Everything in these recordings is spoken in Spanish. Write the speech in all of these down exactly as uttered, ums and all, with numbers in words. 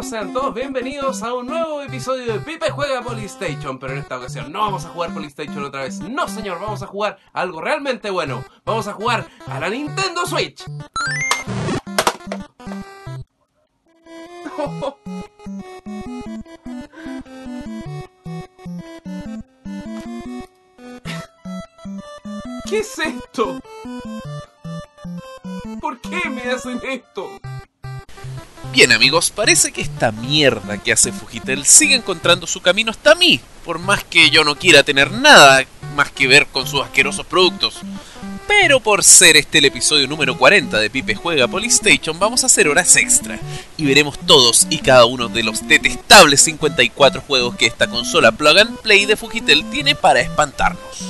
amigos, sean todos bienvenidos a un nuevo episodio de Pipe Juega Polystation. Pero en esta ocasión no vamos a jugar Polystation otra vez. No señor, vamos a jugar algo realmente bueno. Vamos a jugar a la Nintendo Switch. Oh. ¿Qué es esto? ¿Por qué me hacen esto? Bien amigos, parece que esta mierda que hace Fujitel sigue encontrando su camino hasta mí, por más que yo no quiera tener nada más que ver con sus asquerosos productos. Pero por ser este el episodio número cuarenta de Pipe Juega Polystation, vamos a hacer horas extra y veremos todos y cada uno de los detestables cincuenta y cuatro juegos que esta consola Plug and Play de Fujitel tiene para espantarnos.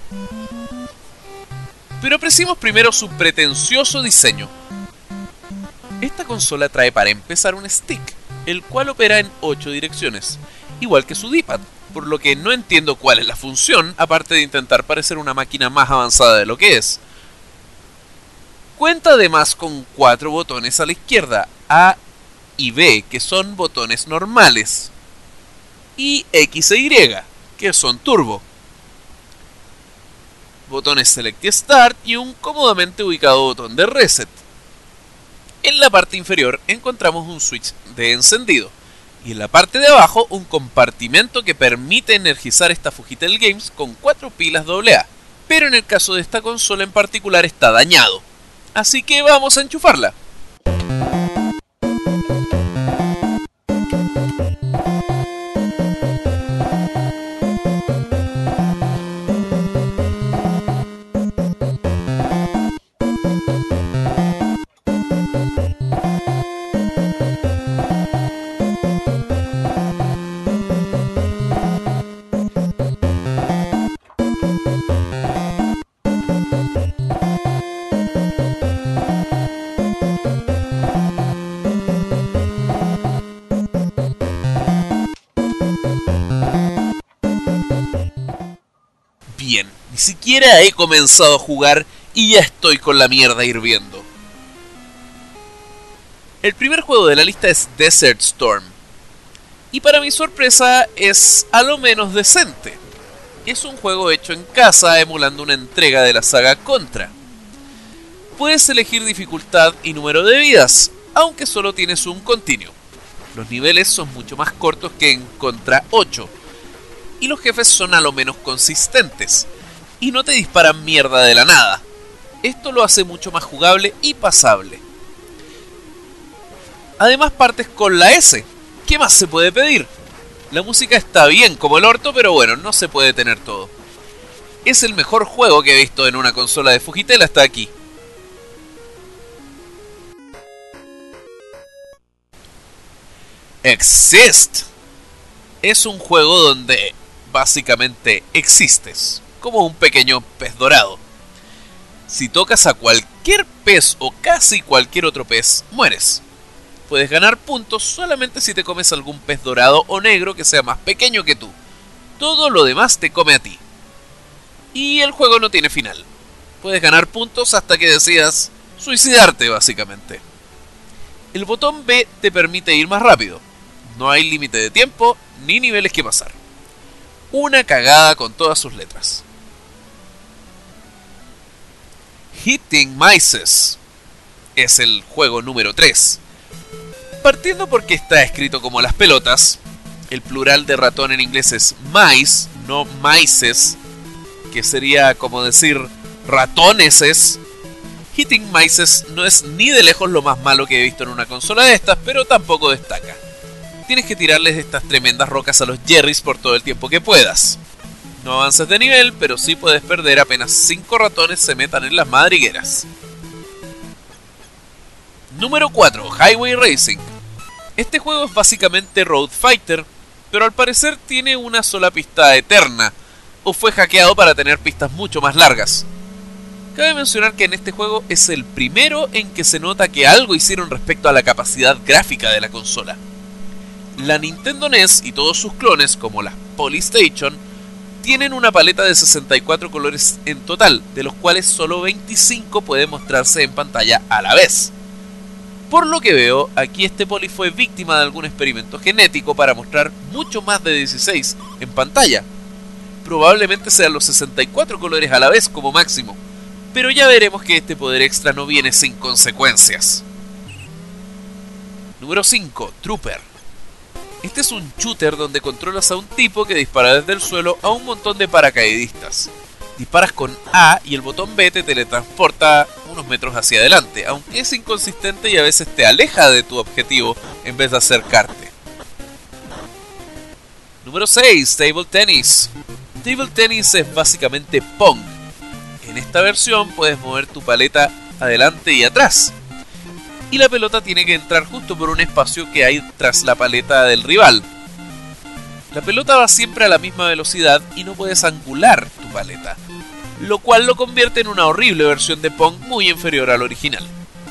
Pero apreciemos primero su pretencioso diseño. Esta consola trae para empezar un stick, el cual opera en ocho direcciones, igual que su D-pad, por lo que no entiendo cuál es la función, aparte de intentar parecer una máquina más avanzada de lo que es. Cuenta además con cuatro botones a la izquierda, A y B, que son botones normales, y X e Y, que son turbo. Botones Select y Start y un cómodamente ubicado botón de Reset. En la parte inferior encontramos un switch de encendido y en la parte de abajo un compartimento que permite energizar esta Fujitel Games con cuatro pilas doble A, pero en el caso de esta consola en particular está dañado, así que vamos a enchufarla. Bien, ni siquiera he comenzado a jugar y ya estoy con la mierda hirviendo. El primer juego de la lista es Desert Storm. Y para mi sorpresa es a lo menos decente. Es un juego hecho en casa emulando una entrega de la saga Contra. Puedes elegir dificultad y número de vidas, aunque solo tienes un continuo. Los niveles son mucho más cortos que en Contra ocho. Y los jefes son a lo menos consistentes, y no te disparan mierda de la nada. Esto lo hace mucho más jugable y pasable. Además partes con la S. ¿Qué más se puede pedir? La música está bien como el orto, pero bueno, no se puede tener todo. Es el mejor juego que he visto en una consola de Fujitel hasta aquí. Exist es un juego donde básicamente existes, como un pequeño pez dorado. Si tocas a cualquier pez o casi cualquier otro pez, mueres. Puedes ganar puntos solamente si te comes algún pez dorado o negro que sea más pequeño que tú. Todo lo demás te come a ti. Y el juego no tiene final. Puedes ganar puntos hasta que decidas suicidarte, básicamente. El botón B te permite ir más rápido. No hay límite de tiempo ni niveles que pasar. Una cagada con todas sus letras. Hitting Mices es el juego número tres. Partiendo porque está escrito como las pelotas, el plural de ratón en inglés es mice, no mices, que sería como decir ratoneses. Hitting Mices no es ni de lejos lo más malo que he visto en una consola de estas, pero tampoco destaca. Tienes que tirarles estas tremendas rocas a los Jerrys por todo el tiempo que puedas. No avances de nivel, pero sí puedes perder apenas cinco ratones se metan en las madrigueras. Número cuatro. Highway Racing. Este juego es básicamente Road Fighter, pero al parecer tiene una sola pista eterna, o fue hackeado para tener pistas mucho más largas. Cabe mencionar que en este juego es el primero en que se nota que algo hicieron respecto a la capacidad gráfica de la consola. La Nintendo N E S y todos sus clones, como la Polystation, tienen una paleta de sesenta y cuatro colores en total, de los cuales solo veinticinco pueden mostrarse en pantalla a la vez. Por lo que veo, aquí este poli fue víctima de algún experimento genético para mostrar mucho más de dieciséis en pantalla. Probablemente sean los sesenta y cuatro colores a la vez como máximo, pero ya veremos que este poder extra no viene sin consecuencias. Número cinco. Trooper. Este es un shooter donde controlas a un tipo que dispara desde el suelo a un montón de paracaidistas. Disparas con A y el botón B te teletransporta unos metros hacia adelante, aunque es inconsistente y a veces te aleja de tu objetivo en vez de acercarte. Número seis. Table Tennis. Table Tennis es básicamente Pong. En esta versión puedes mover tu paleta adelante y atrás, y la pelota tiene que entrar justo por un espacio que hay tras la paleta del rival. La pelota va siempre a la misma velocidad y no puedes angular tu paleta, lo cual lo convierte en una horrible versión de Pong muy inferior al original.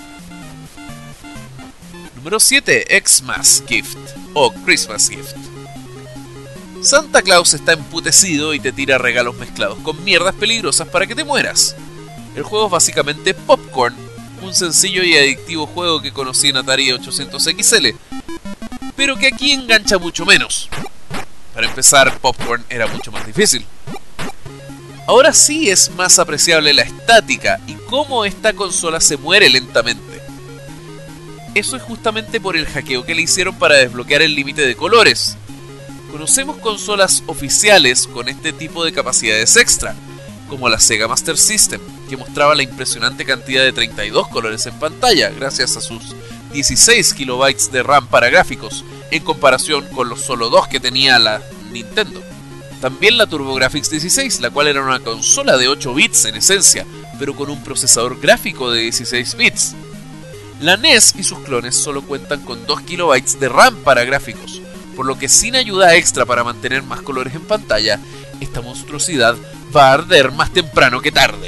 Número siete. Xmas Gift o Christmas Gift. Santa Claus está emputecido y te tira regalos mezclados con mierdas peligrosas para que te mueras. El juego es básicamente Popcorn, un sencillo y adictivo juego que conocí en Atari ochocientos X L, pero que aquí engancha mucho menos. Para empezar, Popcorn era mucho más difícil. Ahora sí es más apreciable la estática y cómo esta consola se muere lentamente. Eso es justamente por el hackeo que le hicieron para desbloquear el límite de colores. Conocemos consolas oficiales con este tipo de capacidades extra, como la Sega Master System, que mostraba la impresionante cantidad de treinta y dos colores en pantalla gracias a sus dieciséis kilobytes de RAM para gráficos, en comparación con los solo dos que tenía la Nintendo. También la TurboGrafx dieciséis, la cual era una consola de ocho bits en esencia, pero con un procesador gráfico de dieciséis bits. La N E S y sus clones solo cuentan con dos kilobytes de RAM para gráficos, por lo que sin ayuda extra para mantener más colores en pantalla, esta monstruosidad va a arder más temprano que tarde.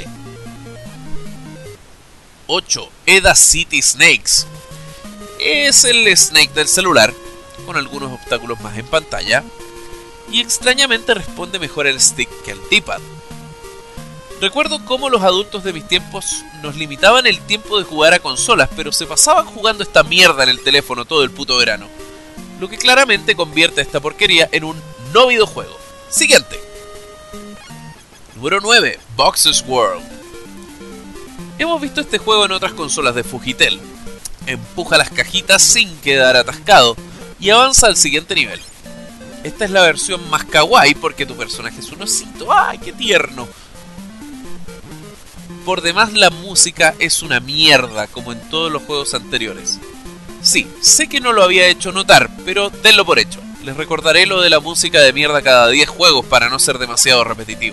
ocho. Eda City Snakes. Es el Snake del celular, con algunos obstáculos más en pantalla, y extrañamente responde mejor el stick que el D-pad. Recuerdo cómo los adultos de mis tiempos nos limitaban el tiempo de jugar a consolas, pero se pasaban jugando esta mierda en el teléfono todo el puto verano, lo que claramente convierte a esta porquería en un no videojuego. Siguiente. Número nueve. Boxes World. Hemos visto este juego en otras consolas de Fujitel. Empuja las cajitas sin quedar atascado y avanza al siguiente nivel. Esta es la versión más kawaii porque tu personaje es un osito. ¡Ay, qué tierno! Por demás, la música es una mierda como en todos los juegos anteriores. Sí, sé que no lo había hecho notar, pero denlo por hecho. Les recordaré lo de la música de mierda cada diez juegos para no ser demasiado repetitivo.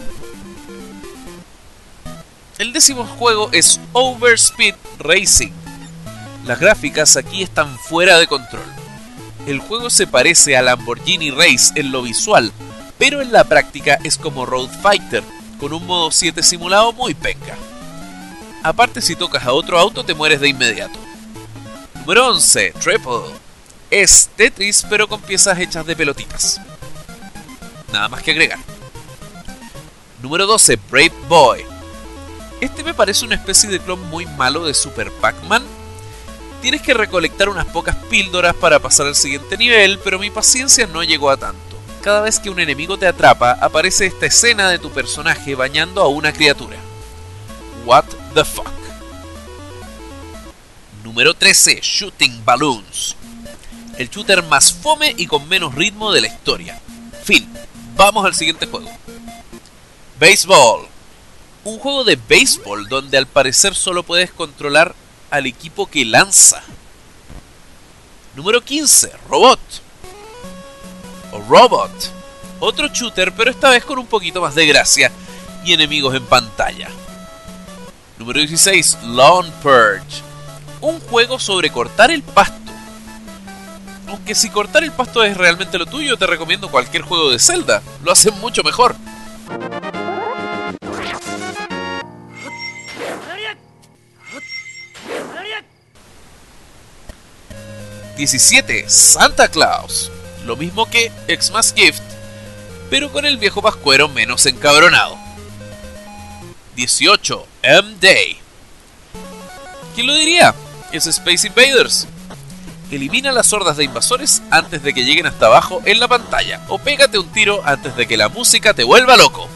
El décimo juego es Overspeed Racing. Las gráficas aquí están fuera de control. El juego se parece a Lamborghini Race en lo visual, pero en la práctica es como Road Fighter, con un modo siete simulado muy penca. Aparte, si tocas a otro auto te mueres de inmediato. Número once. Triple. Es Tetris pero con piezas hechas de pelotitas. Nada más que agregar. Número doce. Brave Boy. Este me parece una especie de clon muy malo de Super Pac-Man. Tienes que recolectar unas pocas píldoras para pasar al siguiente nivel, pero mi paciencia no llegó a tanto. Cada vez que un enemigo te atrapa, aparece esta escena de tu personaje bañando a una criatura. What the fuck. Número trece. Shooting Balloons. El shooter más fome y con menos ritmo de la historia. Fin. Vamos al siguiente juego. Baseball. Un juego de béisbol donde al parecer solo puedes controlar al equipo que lanza. Número quince. Robot. O Robot. Otro shooter, pero esta vez con un poquito más de gracia y enemigos en pantalla. Número dieciséis. Lawn Purge. Un juego sobre cortar el pasto. Aunque si cortar el pasto es realmente lo tuyo, te recomiendo cualquier juego de Zelda. Lo hacen mucho mejor. diecisiete. Santa Claus. Lo mismo que Xmas Gift, pero con el viejo pascuero menos encabronado. dieciocho. M-Day. ¿Quién lo diría? es Space Invaders. Elimina las hordas de invasores antes de que lleguen hasta abajo en la pantalla, o pégate un tiro antes de que la música te vuelva loco.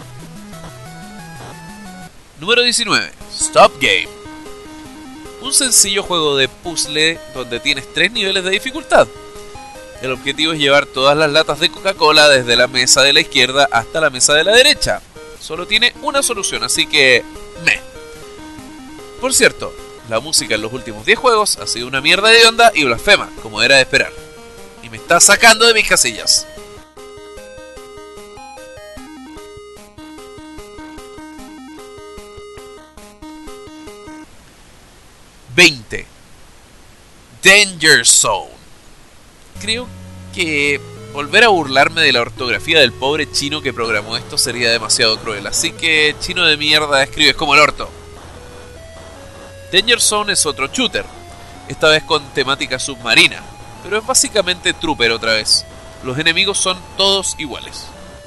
Número diecinueve. Stop Game. Un sencillo juego de puzzle donde tienes tres niveles de dificultad. El objetivo es llevar todas las latas de Coca-Cola desde la mesa de la izquierda hasta la mesa de la derecha. Solo tiene una solución, así que... meh. Por cierto, la música en los últimos diez juegos ha sido una mierda de onda y blasfema, como era de esperar. Y me está sacando de mis casillas. veinte. Danger Zone. Creo que volver a burlarme de la ortografía del pobre chino que programó esto sería demasiado cruel, así que, chino de mierda, escribes como el orto. Danger Zone es otro shooter, esta vez con temática submarina, pero es básicamente Trooper otra vez. Los enemigos son todos iguales.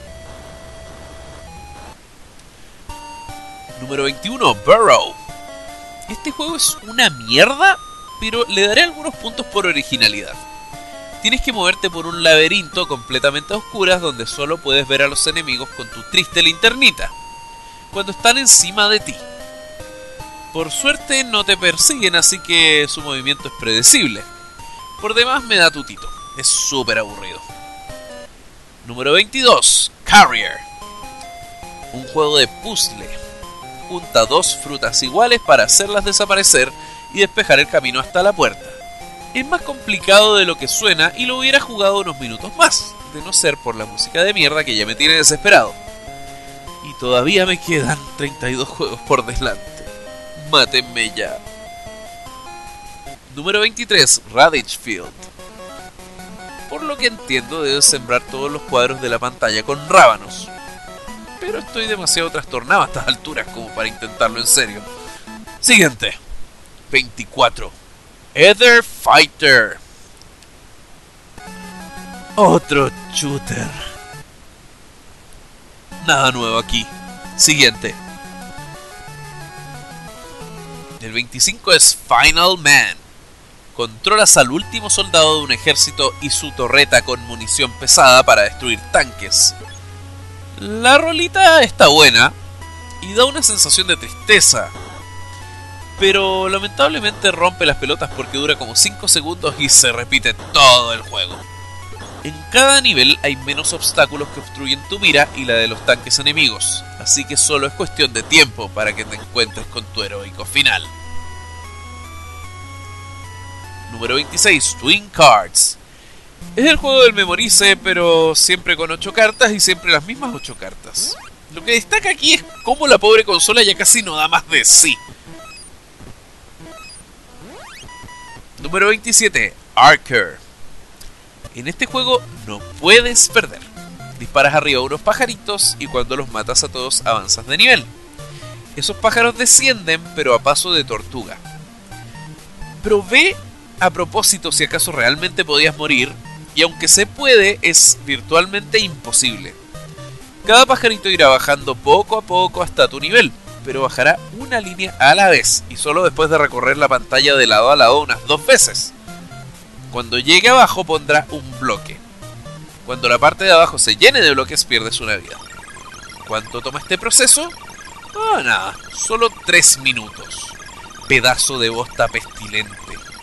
Número veintiuno. Burrow. Este juego es una mierda, pero le daré algunos puntos por originalidad. Tienes que moverte por un laberinto completamente a oscuras donde solo puedes ver a los enemigos con tu triste linternita, cuando están encima de ti. Por suerte no te persiguen, así que su movimiento es predecible. Por demás me da tutito, es súper aburrido. Número veintidós. Carrier. Un juego de puzzle. Junta dos frutas iguales para hacerlas desaparecer y despejar el camino hasta la puerta. Es más complicado de lo que suena y lo hubiera jugado unos minutos más, de no ser por la música de mierda que ya me tiene desesperado. Y todavía me quedan treinta y dos juegos por delante. Mátenme ya. Número veintitrés. Radish Field. Por lo que entiendo, debes sembrar todos los cuadros de la pantalla con rábanos. Pero estoy demasiado trastornado a estas alturas como para intentarlo en serio. Siguiente. veinticuatro. Ether Fighter. Otro shooter. Nada nuevo aquí. Siguiente. El veinticinco es Final Man. Controlas al último soldado de un ejército y su torreta con munición pesada para destruir tanques. La rolita está buena y da una sensación de tristeza, pero lamentablemente rompe las pelotas porque dura como cinco segundos y se repite todo el juego. En cada nivel hay menos obstáculos que obstruyen tu mira y la de los tanques enemigos, así que solo es cuestión de tiempo para que te encuentres con tu heroico final. Número veintiséis. Twin Cards. Es el juego del memorice, pero siempre con ocho cartas y siempre las mismas ocho cartas. Lo que destaca aquí es cómo la pobre consola ya casi no da más de sí. Número veintisiete. Archer. En este juego no puedes perder. Disparas arriba a unos pajaritos y cuando los matas a todos avanzas de nivel. Esos pájaros descienden, pero a paso de tortuga. Pero ve a propósito si acaso realmente podías morir, y aunque se puede, es virtualmente imposible. Cada pajarito irá bajando poco a poco hasta tu nivel, pero bajará una línea a la vez, y solo después de recorrer la pantalla de lado a lado unas dos veces. Cuando llegue abajo pondrá un bloque. Cuando la parte de abajo se llene de bloques pierdes una vida. ¿Cuánto toma este proceso? Ah, nada, solo tres minutos. Pedazo de bosta pestilente.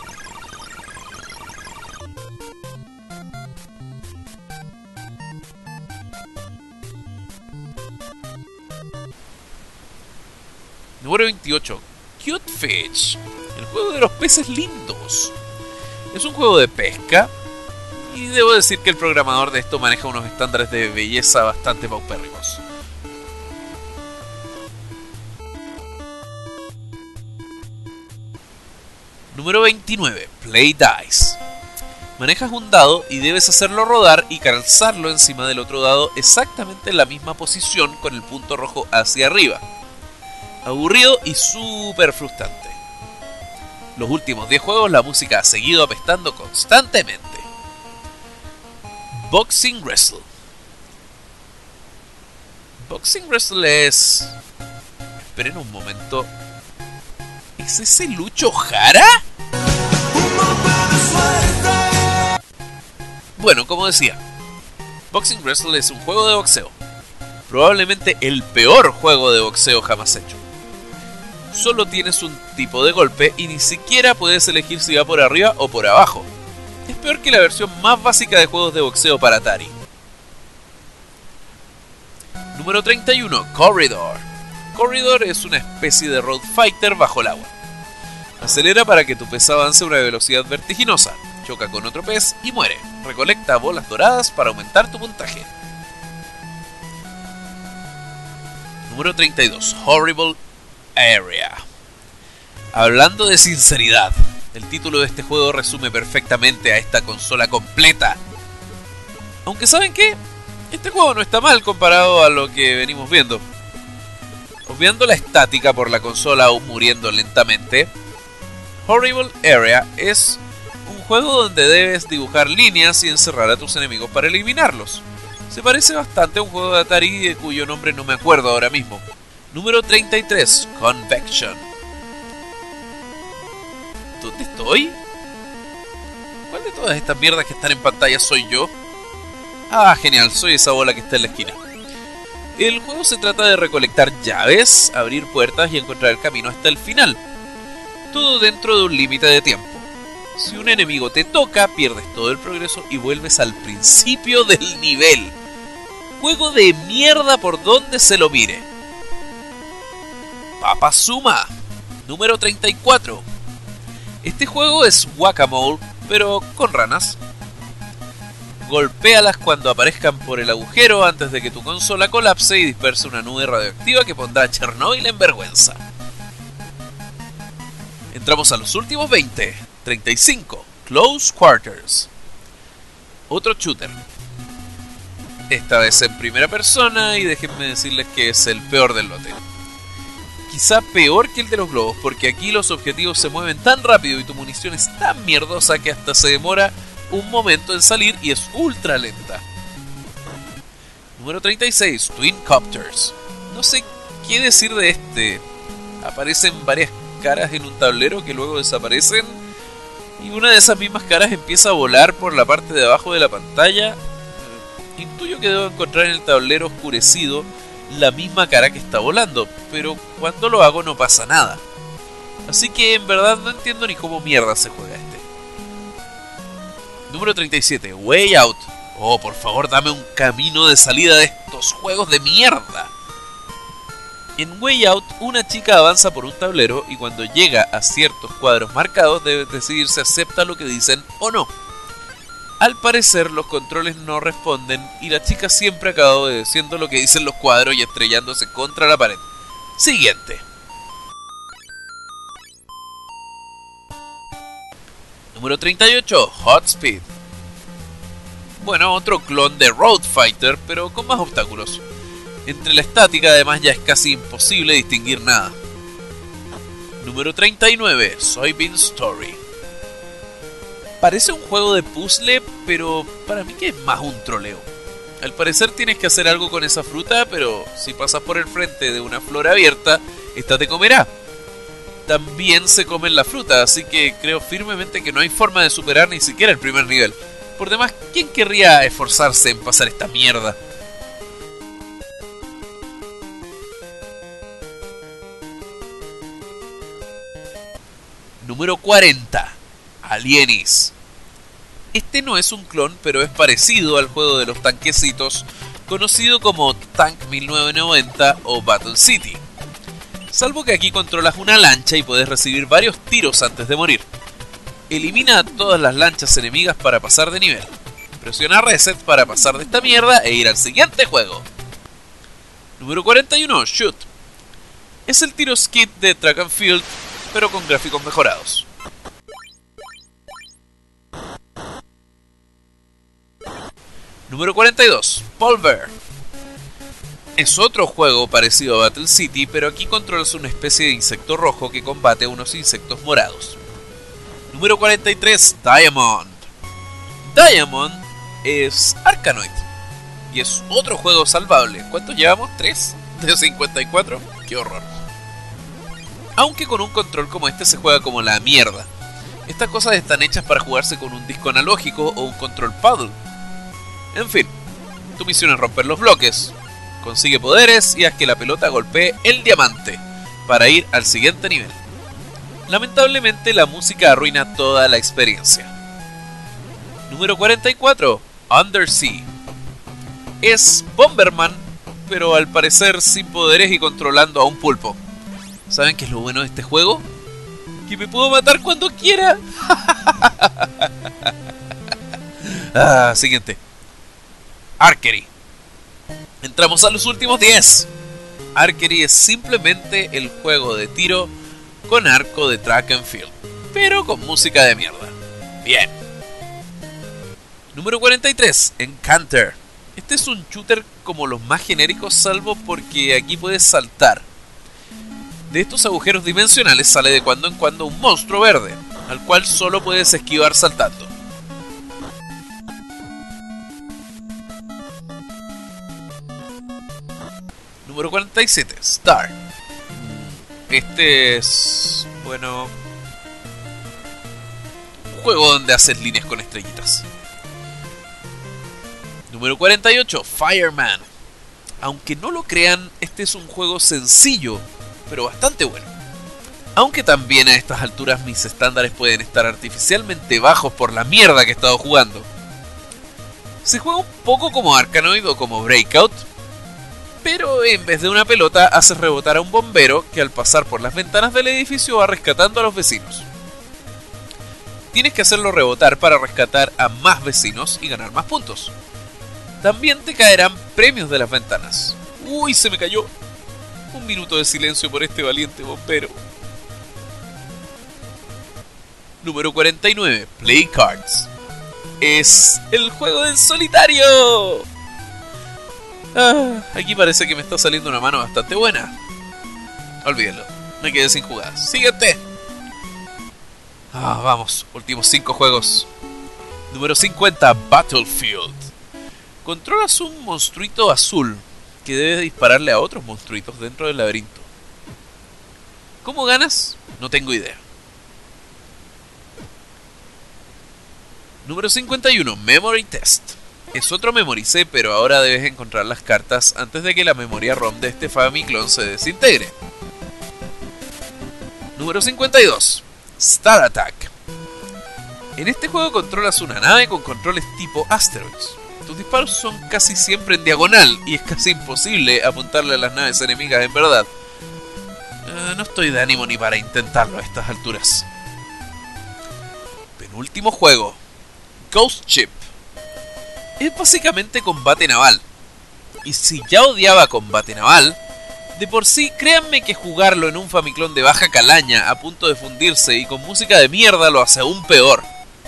Número veintiocho. Cute Fish. El juego de los peces lindos. Es un juego de pesca. Y debo decir que el programador de esto maneja unos estándares de belleza bastante paupérrimos. Número veintinueve. Play Dice. Manejas un dado y debes hacerlo rodar y calzarlo encima del otro dado exactamente en la misma posición con el punto rojo hacia arriba. Aburrido y súper frustrante. Los últimos diez juegos la música ha seguido apestando constantemente. Boxing Wrestle. Boxing Wrestle es... Esperen un momento. Es ¿Es ese Lucho Jara? Bueno, como decía, Boxing Wrestle es un juego de boxeo. Probablemente el peor juego de boxeo jamás hecho. Solo tienes un tipo de golpe y ni siquiera puedes elegir si va por arriba o por abajo. Es peor que la versión más básica de juegos de boxeo para Atari. Número treinta y uno. Corridor. Corridor es una especie de road fighter bajo el agua. Acelera para que tu pez avance a una velocidad vertiginosa, choca con otro pez y muere. Recolecta bolas doradas para aumentar tu puntaje. Número treinta y dos. Horrible Area. Hablando de sinceridad, el título de este juego resume perfectamente a esta consola completa. Aunque ¿saben qué? Este juego no está mal comparado a lo que venimos viendo. Obviando la estática por la consola aún muriendo lentamente, Horrible Area es un juego donde debes dibujar líneas y encerrar a tus enemigos para eliminarlos. Se parece bastante a un juego de Atari de cuyo nombre no me acuerdo ahora mismo. Número treinta y tres. Convection. ¿Dónde estoy? ¿Cuál de todas estas mierdas que están en pantalla soy yo? Ah, genial, soy esa bola que está en la esquina. El juego se trata de recolectar llaves, abrir puertas y encontrar el camino hasta el final. Todo dentro de un límite de tiempo. Si un enemigo te toca, pierdes todo el progreso y vuelves al principio del nivel. Juego de mierda por donde se lo mire. Papazuma. Número treinta y cuatro. Este juego es Whack-A-Mole, pero con ranas. Golpéalas cuando aparezcan por el agujero antes de que tu consola colapse y disperse una nube radioactiva que pondrá a Chernobyl en vergüenza. Entramos a los últimos veinte. treinta y cinco. Close Quarters. Otro shooter. Esta vez en primera persona y déjenme decirles que es el peor del lote. Quizá peor que el de los globos, porque aquí los objetivos se mueven tan rápido y tu munición es tan mierdosa que hasta se demora un momento en salir y es ultra lenta. Número treinta y seis. Twin Copters. No sé qué decir de este. Aparecen varias caras en un tablero que luego desaparecen y una de esas mismas caras empieza a volar por la parte de abajo de la pantalla. Intuyo que debo encontrar en el tablero oscurecido la misma cara que está volando, pero cuando lo hago no pasa nada. Así que en verdad no entiendo ni cómo mierda se juega este. Número treinta y siete. Way Out. Oh, por favor, dame un camino de salida de estos juegos de mierda. En Way Out, una chica avanza por un tablero y cuando llega a ciertos cuadros marcados debe decidir si acepta lo que dicen o no. Al parecer los controles no responden y la chica siempre acaba obedeciendo lo que dicen los cuadros y estrellándose contra la pared. Siguiente. Número treinta y ocho. Hot Speed. Bueno, otro clon de Road Fighter, pero con más obstáculos. Entre la estática además ya es casi imposible distinguir nada. Número treinta y nueve. Soybean Story. Parece un juego de puzzle, pero para mí que es más un troleo. Al parecer tienes que hacer algo con esa fruta, pero si pasas por el frente de una flor abierta, esta te comerá. También se comen la fruta, así que creo firmemente que no hay forma de superar ni siquiera el primer nivel. Por demás, ¿quién querría esforzarse en pasar esta mierda? Número cuarenta. Alienis. Este no es un clon, pero es parecido al juego de los tanquecitos, conocido como Tank mil novecientos noventa o Battle City. Salvo que aquí controlas una lancha y puedes recibir varios tiros antes de morir. Elimina a todas las lanchas enemigas para pasar de nivel. Presiona reset para pasar de esta mierda e ir al siguiente juego. Número cuarenta y uno. Shoot. Es el tiro skid de Track and Field, pero con gráficos mejorados. Número cuarenta y dos. Polver. Es otro juego parecido a Battle City, pero aquí controlas una especie de insecto rojo que combate a unos insectos morados. Número cuarenta y tres. Diamond. Diamond es Arkanoid y es otro juego salvable. ¿Cuántos llevamos? ¿tres? ¿De cincuenta y cuatro? ¡Qué horror! aunque con un control como este se juega como la mierda. Estas cosas están hechas para jugarse con un disco analógico o un control paddle. En fin, tu misión es romper los bloques, consigue poderes y haz que la pelota golpee el diamante para ir al siguiente nivel. Lamentablemente la música arruina toda la experiencia. Número cuarenta y cuatro. Undersea. Es Bomberman, pero al parecer sin poderes y controlando a un pulpo. ¿Saben qué es lo bueno de este juego? Que me puedo matar cuando quiera. ah, siguiente. Archery. Entramos a los últimos diez. Archery es simplemente el juego de tiro con arco de track and field, pero con música de mierda. Bien. Número cuarenta y tres. Encounter. Este es un shooter como los más genéricos, salvo porque aquí puedes saltar. De estos agujeros dimensionales sale de cuando en cuando un monstruo verde, al cual solo puedes esquivar saltando. Número cuarenta y siete. Star. Este es... bueno... un juego donde haces líneas con estrellitas. Número cuarenta y ocho. Fireman. Aunque no lo crean, este es un juego sencillo, pero bastante bueno. Aunque también a estas alturas mis estándares pueden estar artificialmente bajos por la mierda que he estado jugando. Se juega un poco como Arkanoid o como Breakout, pero en vez de una pelota haces rebotar a un bombero que al pasar por las ventanas del edificio va rescatando a los vecinos. Tienes que hacerlo rebotar para rescatar a más vecinos y ganar más puntos. También te caerán premios de las ventanas. Uy, se me cayó. Un minuto de silencio por este valiente bombero. Número cuarenta y nueve. Play Cards. Es el juego del solitario. Ah, aquí parece que me está saliendo una mano bastante buena. Olvídenlo, me quedé sin jugadas. ¡Siguiente! Ah, vamos, últimos cinco juegos. Número cincuenta. Battlefield. Controlas un monstruito azul que debe dispararle a otros monstruitos dentro del laberinto. ¿Cómo ganas? No tengo idea. Número cincuenta y uno. Memory Test. Es otro Memory C, pero ahora debes encontrar las cartas antes de que la memoria ROM de este Famiclone se desintegre. Número cincuenta y dos. Star Attack. En este juego controlas una nave con controles tipo Asteroids. Tus disparos son casi siempre en diagonal y es casi imposible apuntarle a las naves enemigas en verdad. Uh, no estoy de ánimo ni para intentarlo a estas alturas. Penúltimo juego. Ghost Ship. Es básicamente combate naval. Y si ya odiaba combate naval, de por sí créanme que jugarlo en un Famiclone de baja calaña a punto de fundirse y con música de mierda lo hace aún peor.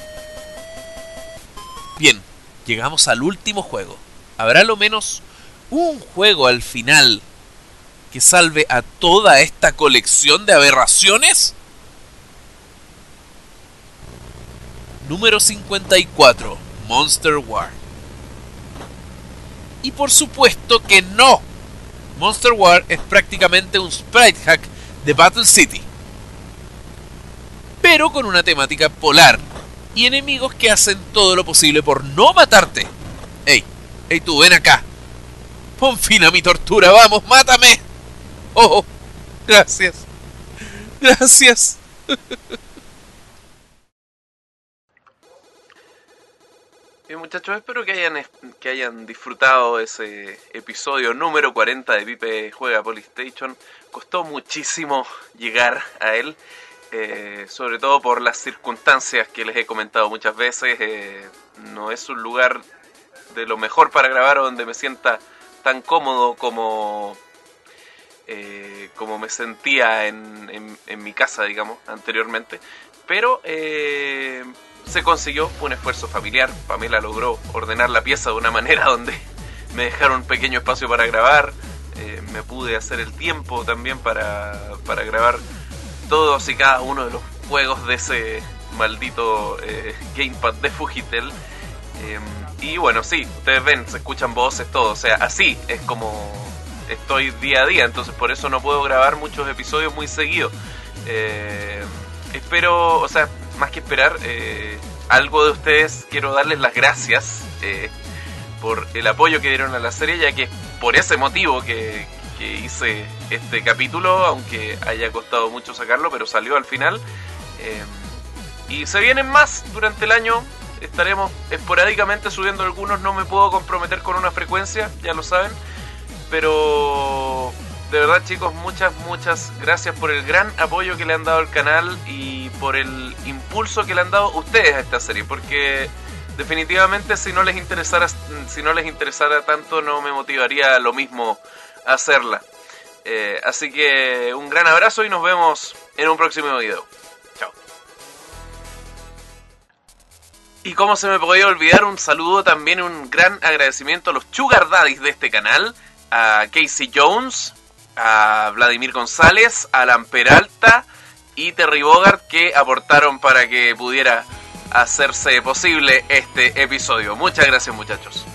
Bien, llegamos al último juego. ¿Habrá lo menos un juego al final que salve a toda esta colección de aberraciones? Número cincuenta y cuatro. Monster War. Y por supuesto que no. Monster War es prácticamente un sprite hack de Battle City, pero con una temática polar y enemigos que hacen todo lo posible por no matarte. Ey, ey tú, ven acá. Pon fin a mi tortura, vamos, mátame. Oh, gracias. Gracias. Bien, muchachos, espero que hayan, que hayan disfrutado ese episodio número cuarenta de Pipe Juega Polystation. Costó muchísimo llegar a él, eh, sobre todo por las circunstancias que les he comentado muchas veces. Eh, no es un lugar de lo mejor para grabar o donde me sienta tan cómodo como, eh, como me sentía en, en, en mi casa, digamos, anteriormente. Pero... Eh, se consiguió, fue un esfuerzo familiar. Pamela logró ordenar la pieza de una manera donde me dejaron un pequeño espacio para grabar. Eh, me pude hacer el tiempo también para, para grabar todos y cada uno de los juegos de ese maldito eh, gamepad de Fujitel. Eh, y bueno, sí, ustedes ven, se escuchan voces, todo. O sea, así es como estoy día a día. Entonces por eso no puedo grabar muchos episodios muy seguidos. Eh, espero, o sea, más que esperar, eh, algo de ustedes quiero darles las gracias eh, por el apoyo que dieron a la serie, ya que es por ese motivo que, que hice este capítulo, aunque haya costado mucho sacarlo, pero salió al final. Eh, y se vienen más durante el año. Estaremos esporádicamente subiendo algunos, no me puedo comprometer con una frecuencia, ya lo saben. Pero de verdad, chicos, muchas, muchas gracias por el gran apoyo que le han dado al canal y por el impulso que le han dado ustedes a esta serie, porque definitivamente si no les interesara, si no les interesara tanto, no me motivaría lo mismo a hacerla. Eh, así que un gran abrazo y nos vemos en un próximo video. Chao. Y como se me podía olvidar, un saludo también, un gran agradecimiento a los sugar daddies de este canal, a Casey Jones, a Vladimir González, a Alan Peralta y Terry Bogart, que aportaron para que pudiera hacerse posible este episodio. Muchas gracias, muchachos.